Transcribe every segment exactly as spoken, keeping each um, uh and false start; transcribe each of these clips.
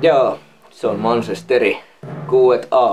Joo, se on Manchesteri kuusi A.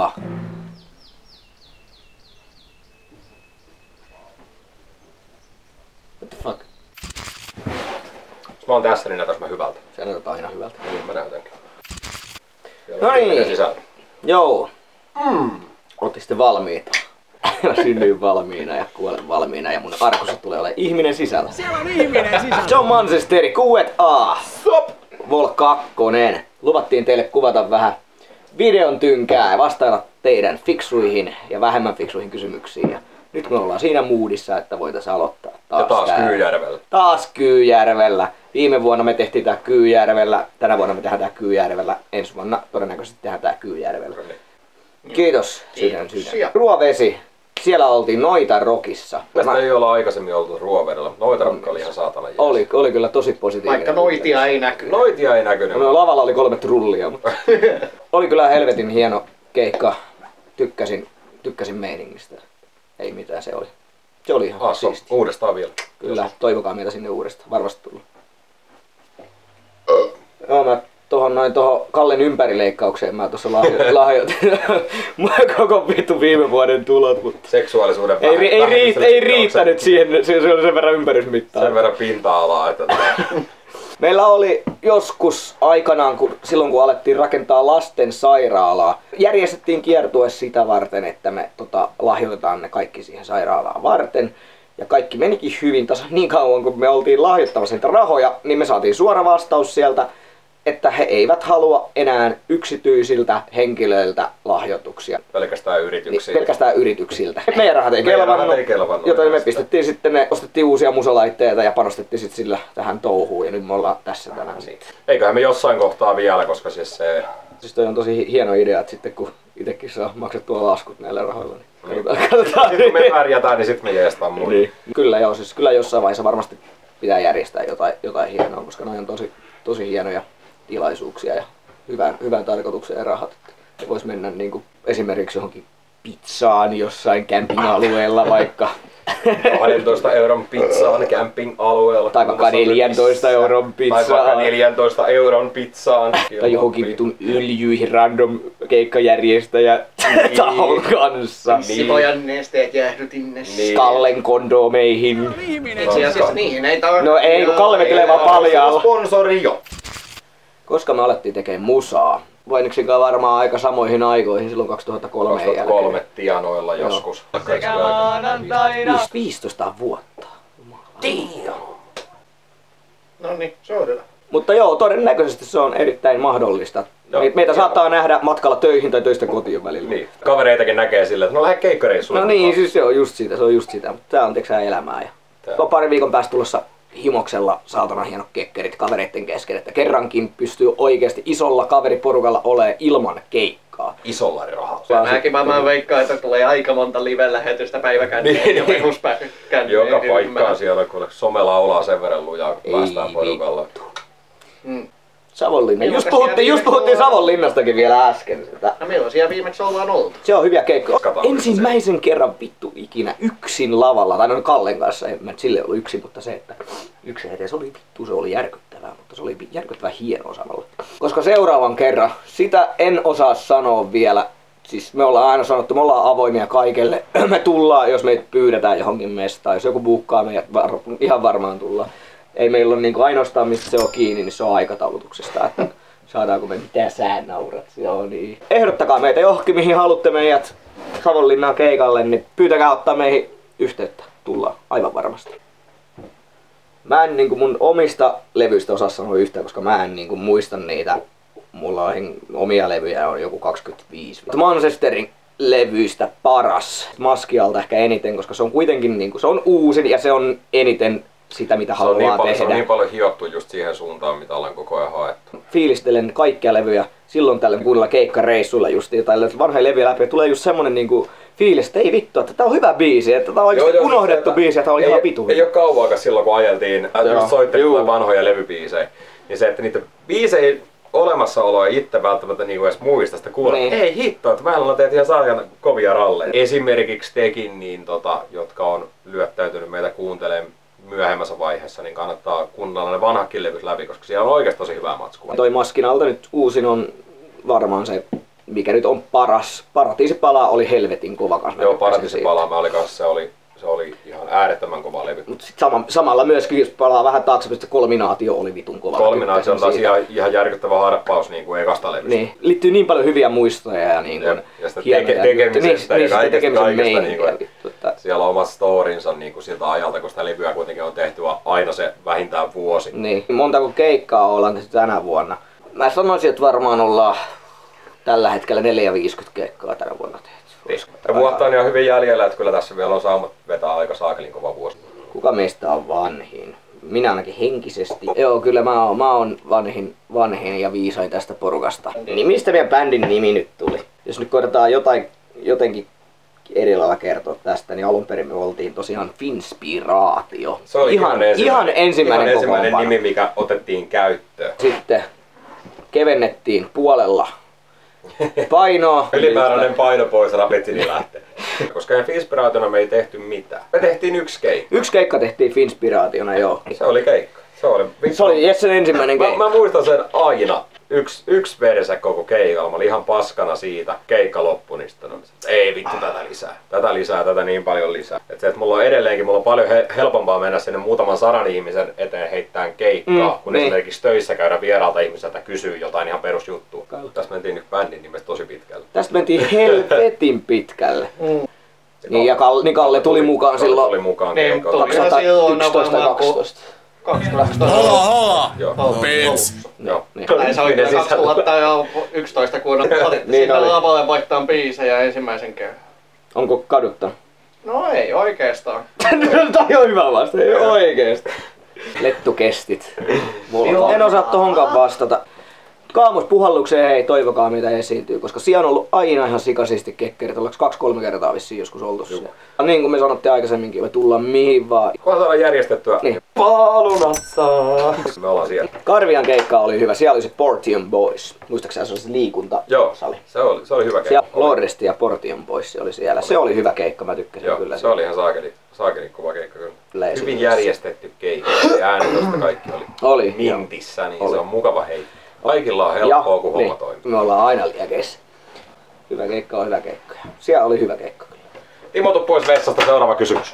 What the fuck? Jos mä oon tässä, niin näytäis mä hyvältä. Se näyttää aina hyvältä. Niin mä näytänkin. No niin. Joo. Mm. Ootte sitten valmiita? Mä synnyin valmiina ja kuolen valmiina ja mun arkussa tulee olemaan ihminen sisällä. Siellä on ihminen sisällä! Se on Manchesteri kuusi A. Stop! Vol kaksi. Luvattiin teille kuvata vähän videon tynkää ja vastailla teidän fiksuihin ja vähemmän fiksuihin kysymyksiin. Ja nyt me ollaan siinä moodissa, että voitaisiin aloittaa taas. Ja taas tää. Kyyjärvellä. Taas Kyyjärvellä. Viime vuonna me tehtiin tää Kyyjärvellä. Tänä vuonna me tehdään tää Kyyjärvellä. Ensi vuonna todennäköisesti tehdään tää Kyyjärvellä. Kiitos. Sydän, sydän. Ruovesi. Siellä oltiin Noitarokissa. Tästä ei olla aikaisemmin oltu Ruovedellä. Noitarokka oli ihan saatana jees. Oli, oli kyllä tosi positiivinen. Vaikka noitia ei näkynyt. Noitia ei näkynyt. No, lavalla oli kolme trullia, mutta oli kyllä helvetin hieno keikka. Tykkäsin, tykkäsin meiningistä. Ei mitään, se oli. Se oli ihan ah, siisti. Uudestaan vielä. Kyllä, toivokaa meitä sinne uudestaan. Varmasti tullut. Joo, mä tohon noin tohon Kallen ympärileikkaukseen mä tossa lahjo, lahjoitin koko vittu viime vuoden tulot, mutta seksuaalisuuden ei, ei, ei, riit, ei riittänyt siihen, se, se oli sen verran ympärysmittaa. Sen verran pinta-alaa, että meillä oli joskus aikanaan, kun, silloin kun alettiin rakentaa lastensairaalaa, järjestettiin kiertue sitä varten, että me tota, lahjoitetaan ne kaikki siihen sairaalaan varten. Ja kaikki menikin hyvin tasan niin kauan, kun me oltiin lahjoittamassa niitä rahoja, niin me saatiin suora vastaus sieltä, että he eivät halua enää yksityisiltä henkilöiltä lahjoituksia. Pelkästään yrityksiltä. Niin, pelkästään yrityksiltä. Meidän rahat ei kelvannut, joten me pistettiin sitten ne, ostettiin uusia musalaitteita ja panostettiin sitten sillä tähän touhuun ja nyt me ollaan tässä tänään siitä. Eiköhän me jossain kohtaa vielä, koska siis se... Siis toi on tosi hieno idea, että sitten kun itekin saa maksettua laskut näillä rahoilla, niin katsotaan. katsotaan. Sitten kun me pärjätään, niin sitten me jeestaan muille. Niin. Kyllä joo, siis kyllä jossain vaiheessa varmasti pitää järjestää jotain, jotain hienoa, koska noi on tosi, tosi hienoja tilaisuuksia ja hyvän, hyvän tarkoituksen ja rahat. Että vois mennä niin kuin esimerkiksi johonkin pizzaan jossain camping-alueella vaikka. kahdentoista euron pizzaan camping-alueella. Tai vaikka neljäntoista euron pizzaan. Tai vaikka neljäntoista euron pizzaan. Tai johonkin vitun öljyihin random keikkajärjestäjä niin. tahon kanssa. Sipojan nesteet jäähdytin ne. Niin. Kallen kondomeihin. Itse asiassa niihin ei tarvitse. No ei, kun Kalle vetelee vaan paljaalla. Sponsori jo. Koska me alettiin tekemään musaa? Voiniksinkaan varmaan aika samoihin aikoihin, silloin kaksituhattakolme kaksituhattakolme jälkeen. tienoilla joskus. Sekä maanantaina. viisitoista vuotta. Damn. No niin, se on hyvä. Mutta joo, todennäköisesti se on erittäin mahdollista. Joo, Meitä joo. saattaa nähdä matkalla töihin tai töistä kotiin välillä. Niin. Kavereitakin näkee silleen, että no lähde keikkareissuun. No niin, siis se on just sitä, se on just sitä. Mutta tää on teksää elämää. Ja on pari viikon päästä tulossa himoksella saatana hienot kekkerit kavereiden kesken, että kerrankin pystyy oikeasti isolla kaveriporukalla olemaan ilman keikkaa. Isolla rahalla. Mäkin mä veikkaan, että tulee aika monta live-lähetystä päiväkänniä niin, ja peruspäiväkänniä. Joka paikkaan siellä, kun some laulaa sen verran lujaa, kun päästään porukalla. Mm. Savonlinna. Milloin Just puhuttiin, just puhuttiin ollaan? Savonlinnastakin vielä äsken. Sitä. No milloin siellä viimeksi ollaan oltu? Se on hyviä keikkoja. Katsotaan, Ensimmäisen kerran vittu ikinä yksin lavalla, tai no Kallen kanssa, en mä sille ollut yksin, mutta se, että yksin edes oli vittu, se oli järkyttävää, mutta se oli järkyttävän hienoa samalla. Koska seuraavan kerran, sitä en osaa sanoa vielä, siis me ollaan aina sanottu, me ollaan avoimia kaikelle, me tullaan, jos meitä pyydetään johonkin mestaan, jos joku buukkaa meidät, var, ihan varmaan tullaan. Ei meillä ole niinku ainoastaan mistä se on kiinni, niin se on aikataulutuksesta, että saadaanko me mitä sä naurat, joo niin. Ehdottakaa meitä johonkin mihin haluatte meidät Savonlinnaan keikalle, niin pyytäkää ottaa meihin yhteyttä, tullaan aivan varmasti. Mä en niinku mun omista levyistä osaa sanoa yhtään, koska mä en niinku muista niitä. Mulla on omia levyjä on joku kaksikymmentäviisi. Manchesterin levyistä paras. Maskialta ehkä eniten, koska se on kuitenkin niinku, se on uusin ja se on eniten sitä mitä haluaa niin tehdä. Paljon, se on niin paljon hiottu just siihen suuntaan, mitä ollaan koko ajan haettu. Fiilistelen kaikkia levyjä silloin tällä kuunnella keikkareissulla just tai vanhoja levyjä läpi. Tulee just semmonen niinku fiilis, että ei vittu, että tää on hyvä biisi, että tää on oikeesti joo, unohdettu joo, biisi ja tää on ihan vitu. Ei, ei oo kauaakaan silloin kun ajeltiin, just soittelin vanhoja levybiisejä. Niin se, että niitä biisejä olemassaoloa ei itse välttämättä niinku edes muista sitä kuulla. Niin. Ei hitto, että vähän teet ihan sarjan kovia ralleja. Esimerkiksi tekin, niin tota, jotka on lyöttäytynyt meitä kuuntelemaan myöhemmässä vaiheessa, niin kannattaa kuunnella ne vanhatkin levyt läpi, koska siellä on oikeasti tosi hyvää matskua. Toi Maskinalta nyt uusin on varmaan se, mikä nyt on paras. Paratiisi palaa oli helvetin kova kanssa. Joo, Paratiisi palaa, mä olin kanssa, se oli, se oli ihan äärettömän kova levy. Mut sit sama, samalla myöskin, jos palaa vähän taaksepäin, Kolminaatio oli vitun kova. Kolminaatio on taas ihan, ihan järkyttävä harppaus niin kuin ekasta levystä. Niin, liittyy niin paljon hyviä muistoja ja niin kuin ja sitä teke, tekemisestä niin, ja kaikesta, tekemisen kaikesta niin kuin, vittu, että... siellä on omat storinsa niin kuin siltä ajalta, kun sitä levyä kuitenkin on tehty aina se vähintään vuosi. Niin, montako keikkaa ollaan tehty tänä vuonna? Mä sanoisin, että varmaan ollaan tällä hetkellä neljäsataaviisikymmentä keikkaa tänä vuonna tehty. Ja vuotta on ihan hyvin jäljellä, että kyllä tässä vielä on saumat vetää aika saakelin kova vuosi. Kuka meistä on vanhin? Minä ainakin henkisesti. Joo, kyllä mä oon, mä oon vanhin, vanhin ja viisain tästä porukasta. Niin mistä meidän bändin nimi nyt tuli? Jos nyt koitetaan jotain, jotenkin eri lailla kertoa tästä, niin alun perin me oltiin tosiaan Finspiraatio. Se oli ihan, ihan ensimmäinen, ihan ensimmäinen, ihan ensimmäinen nimi, mikä otettiin käyttöön. Sitten kevennettiin puolella painoa. Ylimääräinen paino pois, rapitsini lähtee. Koska meidän Finspiraationa me ei tehty mitään. Me tehtiin yksi keikka. Yksi keikka tehtiin Finspiraationa, joo. Se oli keikka. Se oli, se oli Jessen ensimmäinen keikka. Mä, mä muistan sen aina. Yksi, yksi verse koko keikalla. Mä olin ihan paskana siitä. Keikka loppui, niin sitten on, että ei vittu tätä lisää. Tätä lisää, tätä niin paljon lisää. Et se, että mulla on edelleenkin, mulla on paljon he, helpompaa mennä sinne muutaman sadan ihmisen eteen heittämään keikkaa, mm, kun niin. Esimerkiksi töissä käydä vieraalta ihmiseltä kysyä jotain ihan perusjuttua. Tästä mentiin nyt bändin nimestä tosi pitkälle. Tästä mentiin helvetin pitkälle. Mm. Niin, ja Kalle, niin Kalle tuli, tuli mukaan Kalle silloin tuli mukaan niin, kaksituhattayksitoista kaksitoista. Hola, hola! Joo. Pets! Joo. Näin se oikein kaksituhattayksitoista, kun otettiin niin sinne lavalle vaihtaan biisejä ensimmäisen kerran. Onko kaduttanut? No ei oikeastaan. Toi on hyvä vasta, ei oikeesti. Lettukestit. En osaa tohonkaan vastata. Kaamospuhallukseen hei, toivokaa mitä esiintyy, koska siellä on ollut aina ihan sikasisti kekkerit, ollaanko kaksi-kolme kertaa vissiin joskus oltu siellä. Niin kuin me sanottiin aikaisemminkin, me tullaan mihin vaan. Kun saadaan järjestettyä niin. Palunatsaa. Me ollaan siellä. Karvian keikka oli hyvä, siellä oli se Portion Boys. Muistaakseni se oli se liikuntasali? Joo, se oli, se oli hyvä keikka. Siellä Loresti ja Portion Boys oli siellä, se oli hyvä keikka, mä tykkäsin Joo, kyllä. se oli ihan saakeli, saakeli kova keikka kyllä. Leisin hyvin järjestetty keikka, äänitosta kaikki oli, oli mintissä, niin oli. Se on mukava heittää. Kaikilla on helppoa, kun homma niin. Toimii. Me ollaan aina liekeissä. Hyvä keikka on hyvä keikka. Siellä oli hyvä keikka kyllä. Timo, tuu pois vessasta, seuraava kysymys.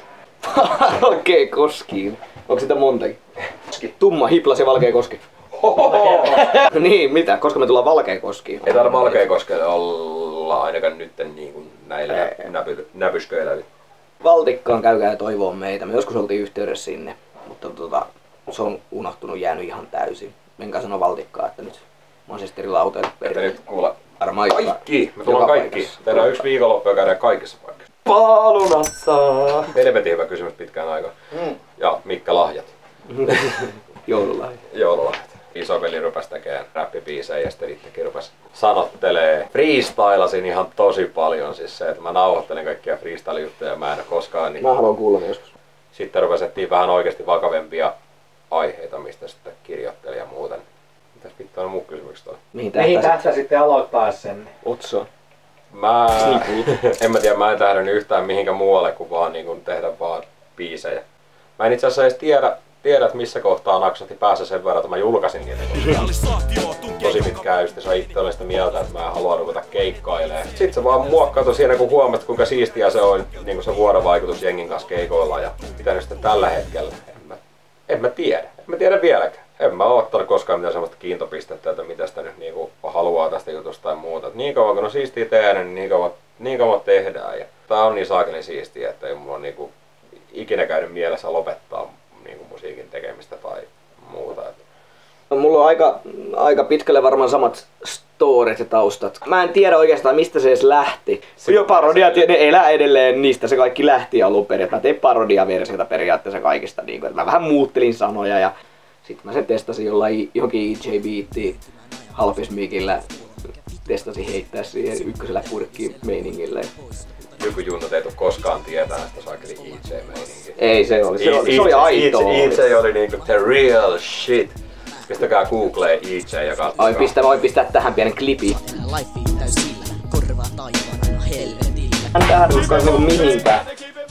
Valkea koskiin. Onko sitä montakin? Tumma hiplas ja valkea koski. Niin, mitä? Koska me tullaan valkea koskiin. Ei taida valkea koskelle olla ainakaan nyt niin kuin näillä näpy, näpysköillä. Valtikkaan käykää ja toivoo meitä. Me joskus oltiin yhteydessä sinne, mutta tota, se on unohtunut, jäänyt ihan täysin. Menkää sanoa Valtikkaa, että nyt Manchesterilla-autoille Että nyt kuule varmaan kaikki, me tullaan kaikki. Tehdään yksi viikonloppu ja käydään kaikissa paikassa. Palunatsaa! Helvetin hyvä kysymys pitkään aikaan. Mm. Ja mitkä lahjat? Joululahjat. Joululahjat. Isoveli rupesi tekemään räppibiisejä ja sitten itsekin rupesi sanottelee. Freestylasin ihan tosi paljon, siis se, että mä nauhoittelen kaikkia freestyle-juttuja ja mä en koskaan niin. Mä haluan kuulla joskus. Sitten rupesettiin vähän oikeasti vakavempia aiheita, mistä sitten kirjoitteli ja muuten. Mitäs vittu on muu kysymykset toi? Mihin Mihin tähtää sitten aloittaa sen? Otsoon. Mä, en mä tiedä, mä en tähdännyt yhtään mihinkä muualle kuin vaan niin kuin tehdä vaan biisejä. Mä en itse asiassa edes tiedä, tiedä että missä kohtaa naksahti päässä sen verran, että mä julkaisin niitä. Tosi pitkään just se itse olen sitä mieltä, että mä haluan ruveta keikkailemaan. Sitten se vaan muokkautui siinä, kun huomasit kuinka siistiä se on niin kuin se vuorovaikutus jengin kanssa keikoilla ja pitänyt sitten tällä hetkellä. En mä, en mä tiedä, en mä tiedä vieläkään. En mä oo ottanut koskaan mitään semmoista kiintopistettä, että mitä sitä nyt niinku haluaa tästä jutusta tai muuta. Et niin kauan kun on siistiä tehdä, niin niin kauan, niin kauan tehdään. Ja tää on niin saakeli siistiä, että ei mulla on niinku ikinä käynyt mielessä lopettaa niinku musiikin tekemistä tai muuta. No, mulla on aika, aika pitkälle varmaan samat storit ja taustat. Mä en tiedä oikeastaan mistä se edes lähti. Jo parodiat, ne elää edelleen, niistä se kaikki lähti alun perin. Mä tein parodiaversiota periaatteessa kaikista. Niin kun, mä vähän muuttelin sanoja ja sitten mä sen testasin jollain johonkin E J-biittiin halpismikillä. Testasin heittää siihen ykkösellä kurkkiin meiningille. Joku junnut ei tuu koskaan tietää, että saakeli E J-meininki. Ei, se oli, se oli, se oli aitoa. E J oli niinku the real shit. Pistäkää Googleen E J ja katsokaa. Voin pistää, voin pistää tähän pienen klipin. Hän tähän uskaan niinku mihinkään.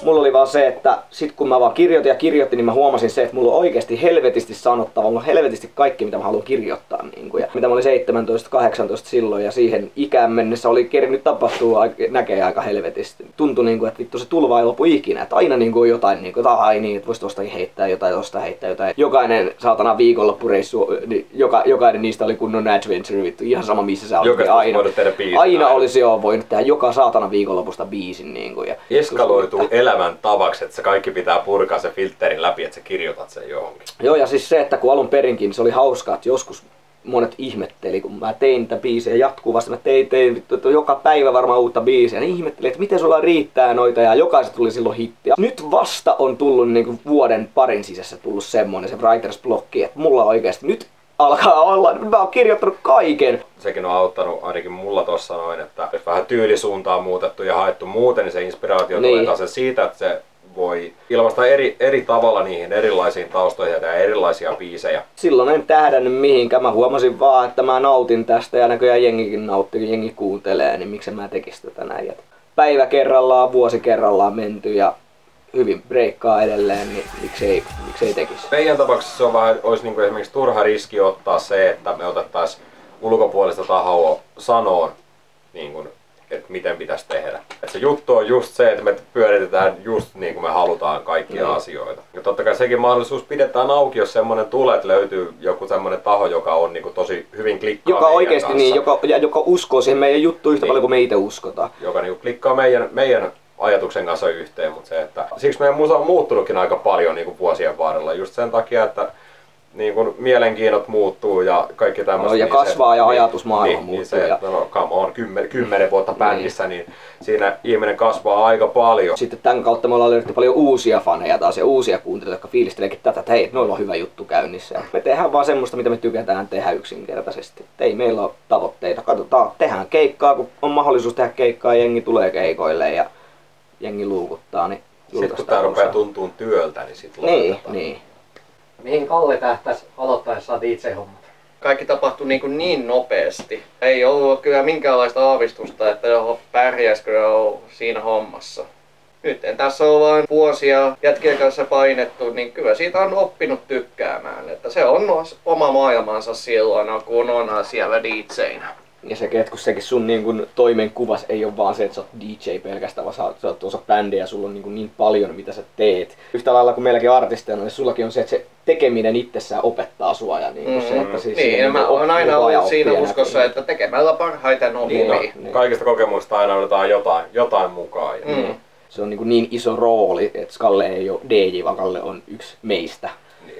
Mulla oli vaan se, että sit kun mä vaan kirjoitin ja kirjoitin, niin mä huomasin se, että mulla on oikeasti helvetisti sanottava, mulla on helvetisti kaikki, mitä mä haluan kirjoittaa. Niin kuin, ja mitä mä olin seitsemäntoista kahdeksantoista silloin ja siihen ikään mennessä oli kerännyt tapahtua näkee aika helvetisti. Tuntui niin kuin, että vittu se tulva ei lopu ikinä, että aina niin kuin on jotain, niin kuin, että ai niin, että vois tostakin heittää jotain, tosta heittää jotain. Jokainen saatana viikonloppureissu, niin joka, jokainen niistä oli kunnon adventure, vittu, ihan sama missä sä olit. Aina, aina olisi jo voinut tehdä joka saatana viikonlopusta biisin. Niin kuin, ja eskaloituu elämän tavaksi, että se kaikki pitää purkaa se filterin läpi, että sä kirjoitat sen johonkin. Joo, ja siis se, että kun alun perinkin se oli hauskaa, että joskus monet ihmetteli, kun mä tein niitä biisejä jatkuvasti, mä tein, tein vittu, joka päivä varmaan uutta biisiä, niin ihmetteli, että miten sulla riittää noita, ja jokaiset tuli silloin hitti. Nyt vasta on tullut niin kuin vuoden parin sisässä tullut semmoinen se writers blocki, että mulla oikeasti nyt alkaa olla, mä oon kirjoittanut kaiken. Sekin on auttanut ainakin mulla tossa noin, että jos vähän tyylisuuntaa muutettu ja haettu muuten, niin se inspiraatio niin tulee taas siitä, että se voi ilmaista eri, eri tavalla niihin erilaisiin taustoihin ja erilaisia biisejä. Silloin en tähdännyt mihinkään, mä huomasin vaan, että mä nautin tästä ja näköjään jengikin nautti, kun jengi kuuntelee, niin miksi mä tekis tätä näin. Päivä kerrallaan, vuosi kerrallaan menty ja hyvin breikkaa edelleen, niin miksei, miksei tekisi. Meidän tapauksessa se on vähän, olisi niin kuin esimerkiksi turha riski ottaa se, että me otettaisiin ulkopuolista tahoa sanoon, niin kuin, että miten pitäisi tehdä. Et se juttu on just se, että me pyöritetään just niin kuin me halutaan kaikkia mm. asioita. Ja totta kai sekin mahdollisuus pidetään auki, jos semmoinen tulee, että löytyy joku semmoinen taho, joka on niin kuin tosi hyvin klikkaa joka oikeasti niin, joka, ja joka uskoo siihen meidän juttuun yhtä niin paljon kuin me itse uskotaan. Joka niin kuin klikkaa meidän, meidän ajatuksen kanssa yhteen, mutta se, että siksi meidän musa on muuttunutkin aika paljon niin kuin vuosien varrella just sen takia, että niin kuin mielenkiinnot muuttuu ja kaikki tämmöistä. No, ja niin kasvaa se, ja niin, ajatusmaailma niin, muuttuu. Niin se, ja no come on, kymmenen, kymmenen vuotta bändissä, niin. niin siinä ihminen kasvaa aika paljon. Sitten tämän kautta me ollaan löydetty paljon uusia faneja taas ja uusia kuuntelijoita, jotka fiilisteleekin tätä, että hei, noilla on hyvä juttu käynnissä. Ja me tehdään vaan semmoista, mitä me tykätään tehdä yksinkertaisesti. Et ei meillä ole tavoitteita. Katsotaan, tehdään keikkaa, kun on mahdollisuus tehdä keikkaa ja jengi tulee keikoille ja jengi luukuttaa, niin sitten kun tää rupeaa tuntuun työltä, niin sit niin, lopetetaan. Niin. Mihin Kalle tähtäisi aloittaessaan D J-hommat? Kaikki tapahtui niin, kuin niin nopeasti. Ei ollut kyllä minkäänlaista aavistusta, että pärjäisikö siinä hommassa. Nyt en tässä ole vain vuosia jätkien kanssa painettu, niin kyllä siitä on oppinut tykkäämään. Että se on oma maailmansa silloin, kun on siellä D J:nä. Ja se, että kun sekin sun niin kun toimenkuvas ei ole vaan se, että sä oot D J pelkästään, vaan sä oot, sä oot osa bändiä ja sulla on niin, kuin niin paljon, mitä sä teet. Yhtä lailla kuin meilläkin artisteilla, niin sullakin on se, että se tekeminen itsessään opettaa sua. Ja niin, mm, se, että siis niin mä oon aina ollut siinä uskossa, että tekemällä parhaiten oppii. Niin, no, niin. Kaikista kokemusta aina otetaan jotain, jotain mukaan. Ja mm. Se on niin, kuin niin iso rooli, että Kalle ei ole D J, vaan Kalle on yksi meistä. Niin.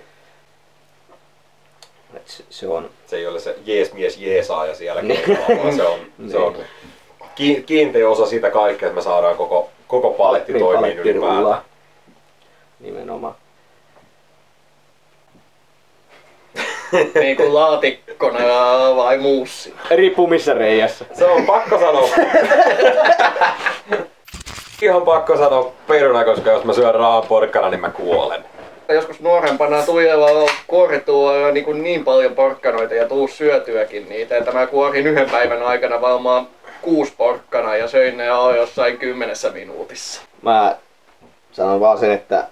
Se, se, on... se ei ole se jees mies jeesaaja siellä keikalla, vaan se on, se on kiinteä osa sitä kaikkea, että me saadaan koko, koko paletti niin, toimiin ylipäätään. Nimenomaan. Niin kuin laatikkona vai muussi? Riippuu missä reijässä. Se on pakko sanoa. Ihan pakko sanoa peruna, koska jos mä syön raaporkkana, niin mä kuolen. Joskus nuorempana Tuijalla kuorittua niin, niin paljon porkkanoita ja tuu syötyäkin niitä, että mä kuorin yhden päivän aikana varmaan kuusi porkkana ja söin ne jossain kymmenessä minuutissa. Mä sanon vaan sen, että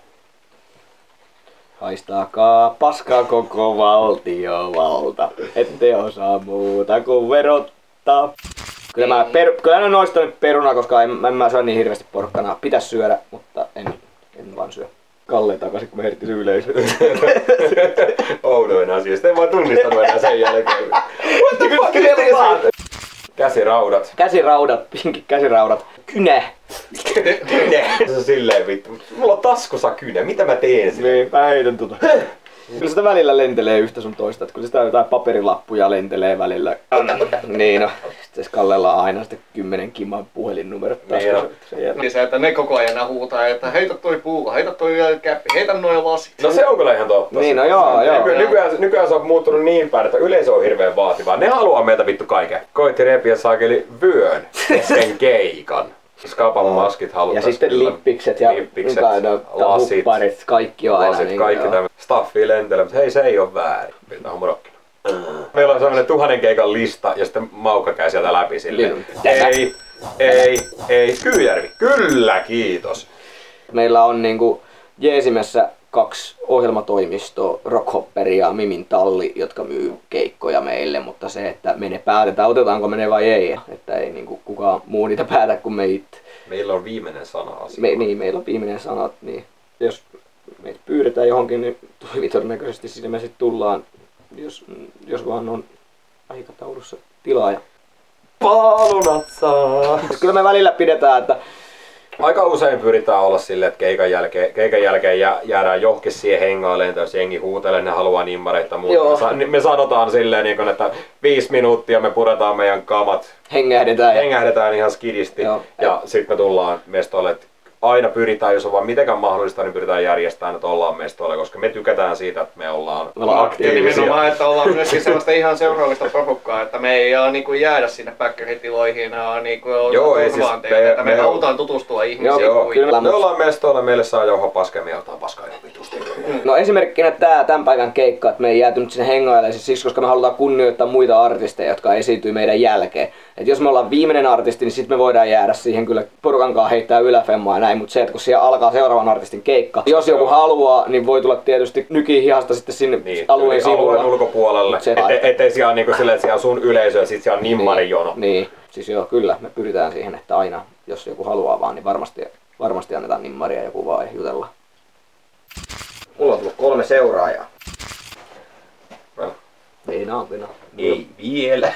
haistaakaa paskaa koko valtiovalta, ette osaa muuta kuin verottaa. Kyllä mä, per, kyllä mä noista nyt peruna, koska en, en mä syö niin hirveästi porkkanaa. Pitäis syödä, mutta en, en vaan syö. Kalle takaisin, kun me herittiin se yleisö. Oudoin asia. Sitten en vaan tunnistanut enää sen jälkeen. What the fuck is this? Käsiraudat. Käsiraudat, pinkit käsiraudat. Kynä. Kynä. Se on silleen vittu. Mulla on taskussa kynä. Mitä mä teen sille? Niin, mä heitän tota. Kyllä sitä välillä lentelee yhtä sun toista, että kyllä sitä jotain paperilappuja lentelee välillä. Niin no, sitten Kallella on aina sitten kymmenen kimman puhelinnumerot taskussa. Niin se, että ne koko ajan huutaa, että heitä toi puulla, heitä toi käppi, heitä noi lasit. No se on kyllä ihan totta. Niin no joo, joo. Nyky- nykyään, nykyään se on muuttunut niin päin, että yleisö on hirveän vaativaa. Ne haluaa meiltä vittu kaiken. Koitti repiä saakeli vyön sen keikan. Skapan maskit haluttais. Ja sitten kyllä. lippikset ja lippikset, lasit, hupparit, kaikki on aina. Lasit, niin, kaikki tämmöset. Staffia lentelee, mutta hei se ei oo väärin. Pitää hommorokkina. Meillä on sellainen tuhannen keikan lista ja sitten Maukka käy sieltä läpi silleen. Ei, ei, ei, Kyyjärvi. Kyllä, kiitos. Meillä on niinku Jeesimessä kaksi ohjelmatoimistoa, Rockhopper ja Mimin Talli, jotka myy keikkoja meille, mutta se, että me ne päätetään, otetaanko me ne vai ei, että ei niinku kukaan muu niitä päätä kuin me itse. Meillä on viimeinen sana asia. Me, niin, meillä on viimeinen sana, niin jos meitä pyydetään johonkin, niin todennäköisesti sinne me sitten tullaan, jos, jos vaan on aikataulussa tilaa. Ja Paalunatsaa! kyllä me välillä pidetään, että Aika usein pyritään olla silleen, että keikan jälkeen, keikan jälkeen jää, jäädään johonkin siihen hengailemaan, jos jengi huutelee, ne haluaa nimmareita muuta. Me, me sanotaan silleen, niin kun, että viisi minuuttia me puretaan meidän kamat, hengähdetään. hengähdetään ihan skidisti Joo. ja sitten me tullaan mestoille. Että aina pyritään, jos on vaan mitenkään mahdollista, niin pyritään järjestämään, että ollaan mestoille, koska me tykätään siitä, että me ollaan, Me ollaan aktiivisia. Nimenomaan, että ollaan myöskin sellaista ihan seuraavista porukkaa, että me ei ole niinku jäädä sinne päkkäritiloihin ja niinku Joo, ei turvaan siis teitä, me- että me, me- halutaan tutustua ihmisiin. Joo, kuin- kyllä. me ollaan mestoilla, meille saa jauhaa paskaa, me joutaa paskaa ihan vitusti. No esimerkkinä tää tämän päivän keikka, että me ei jääty nyt sinne hengailemaan siis siksi, koska me halutaan kunnioittaa muita artisteja, jotka esiintyy meidän jälkeen. Et jos me ollaan viimeinen artisti, niin sitten me voidaan jäädä siihen kyllä porukan kanssa heittää yläfemmaa ja näin, mutta se, että kun siellä alkaa seuraavan artistin keikka, jos joku haluaa, niin voi tulla tietysti nykiin hihasta sitten sinne Niin, alueen sivulla. alueen ulkopuolelle, Mut se- ettei ettei siellä on niinku silleen, että siellä on sun yleisö ja sit siellä on nimmarijono. Niin, niin, siis joo, kyllä, me pyritään siihen, että aina, jos joku haluaa vaan, niin varmasti, varmasti annetaan nimmaria ja joku vaan jutella. Mulla on tullut kolme seuraajaa. Well, Ei naapina. ei vielä.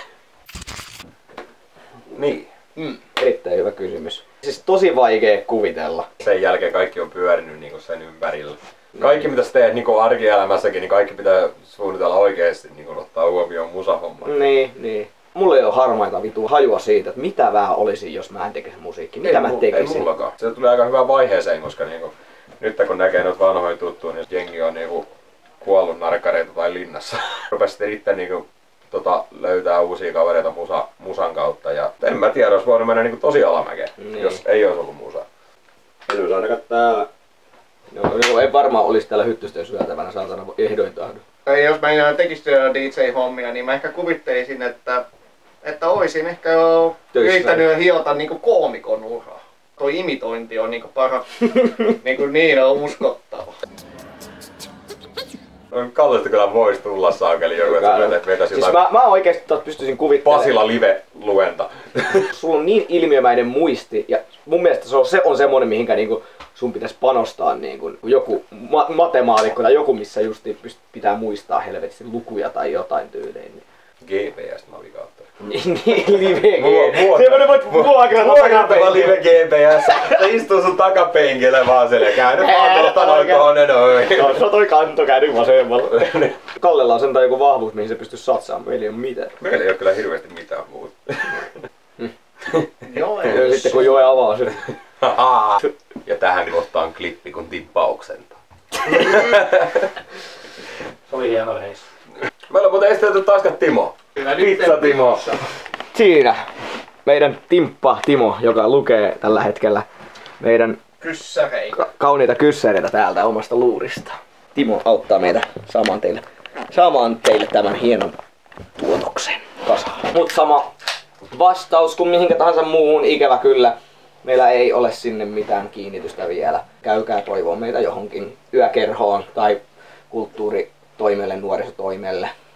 Niin. Mm. Erittäin hyvä kysymys. Siis tosi vaikea kuvitella. Sen jälkeen kaikki on pyörinyt niinku sen ympärillä. Kaikki mitä sä teet niinku arkielämässäkin, niin kaikki pitää suunnitella oikeesti niinku ottaa huomioon musahomma. Niin, niin. Mulla ei ole harmaita vitua hajua siitä, että mitä vähän olisi, jos mä en tekisi musiikkia. Mitä ei, mä mu- tekisin? Ei mullakaan. Se tulee aika hyvään vaiheeseen, koska niinku, nyt kun näkee noita vanhoja tuttuja, niin jengi on niinku kuollut narkkareita tai linnassa. Rupes sitten itse niinku tota, löytää uusia kavereita musa, musan kautta ja en mä tiedä, olisi voinut mennä niinku tosi alamäkeen, Niin. jos ei olisi ollut musa. En olisi ainakaan täällä. No, no, ei varmaan olisi täällä hyttysten syötävänä, saatana ehdoin tahdo. Tai jos mä enää tekisin D J-hommia, niin mä ehkä kuvittelisin, että, että olisin ehkä jo Töissä. yrittänyt hiota niinku koomikon uraa. Toi imitointi on niinku para, niinku niin on uskottava. No, Kallesta kyllä voisi tulla saakeli joku, että sä vetäisi Siis jotain mä, mä oikeesti tot pystyisin kuvittelemaan. Pasila live-luenta. Sulla on niin ilmiömäinen muisti ja mun mielestä se on, se on semmonen, mihinkä niinku sun pitäisi panostaa niinku joku ma- matemaatikko tai joku, missä just pyst- pitää muistaa helvetisti lukuja tai jotain tyyliin. G P S-navigaattori. Niin, niin live Vuo- Semmonen voit vuokrata Vuokrattava takapenkillä. live G P S. Se istuu sun takapenkille vaan siellä. Käy nyt vaan tuosta noin tuonne noin. No, se on toi kanto käynyt vasemmalla. Kallella on sentään joku vahvuus, mihin se pystyy satsaamaan. Meillä ei oo mitään. Meillä ei oo kyllä hirveesti mitään muuta. Joo, Ja sitten kun Joe avaa sen. Ja tähän kohtaan klippi kun tippauksenta. Se oli hieno reissu. Meillä on muuten esitelty taaskaan Timo. Pizza Timo. Siinä meidän timppa Timo, joka lukee tällä hetkellä meidän kyssäreitä. ka- kauniita kyssäreitä täältä omasta luurista. Timo auttaa meitä saamaan teille, saamaan teille tämän hienon tuotoksen kasaan. Mut sama vastaus kuin mihinkä tahansa muuhun, ikävä kyllä. Meillä ei ole sinne mitään kiinnitystä vielä. Käykää toivoa meitä johonkin yökerhoon tai kulttuuritoimelle, nuorisotoimelle.